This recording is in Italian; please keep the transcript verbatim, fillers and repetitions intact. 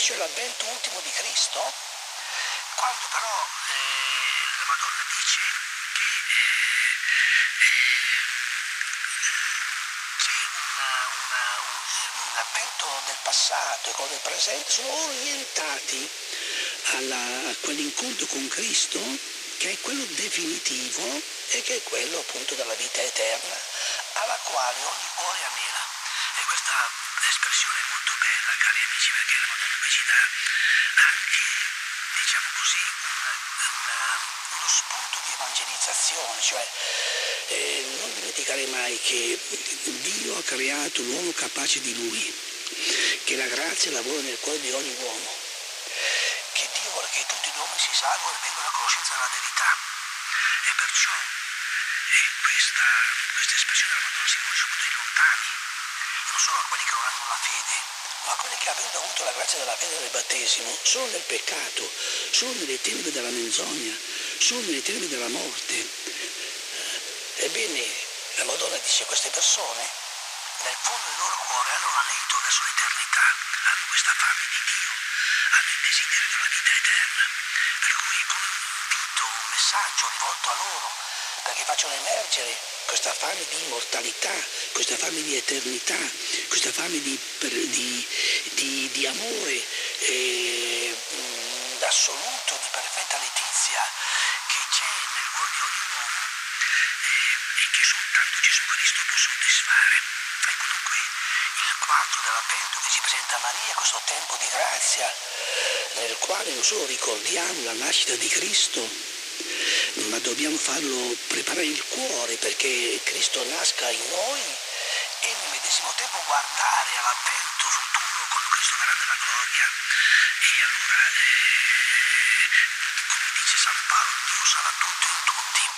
cioè l'avvento ultimo di Cristo, quando però eh, la Madonna dice che eh, eh, c'è una, una, un, l'avvento del passato e quello del presente sono orientati alla, a quell'incontro con Cristo, che è quello definitivo e che è quello appunto della vita eterna, alla quale ogni cuore anela. E questa espressione è molto bella, cari amici, perché la Madonna qui ci dà anche, diciamo così, una, una, uno spunto di evangelizzazione, cioè eh, non dimenticare mai che Dio ha creato l'uomo capace di Lui, che la grazia lavora nel cuore di ogni uomo, che Dio vuole che tutti gli uomini si salvino e vengano alla conoscenza della verità. E perciò eh, questa, questa espressione della Madonna si rivolge soprattutto ai lontani, non solo a quelli che non hanno la fede, ma a quelli che, avendo avuto la grazia della fede del battesimo, sono nel peccato, sono nelle tenebre della menzogna, sono nelle tenebre della morte. Ebbene, la Madonna dice a queste persone, nel fondo del loro cuore hanno un anelito verso l'eternità, hanno questa fame di Dio, hanno il desiderio della vita eterna, per cui è come un invito, un messaggio rivolto a loro, perché facciano emergere questa fame di immortalità, questa fame di eternità, questa fame di, per, di, di, di amore eh, mh, assoluto, di perfetta letizia che c'è nel cuore di ogni uomo eh, e che soltanto Gesù Cristo può soddisfare. Ecco dunque il quadro dell'Avvento che ci presenta Maria, questo tempo di grazia nel quale non solo ricordiamo la nascita di Cristo, ma dobbiamo farlo preparare il cuore perché Cristo nasca in noi e nel medesimo tempo guardare all'avvento futuro quando Cristo verrà nella gloria e allora, eh, come dice San Paolo, Dio sarà tutto in tutti.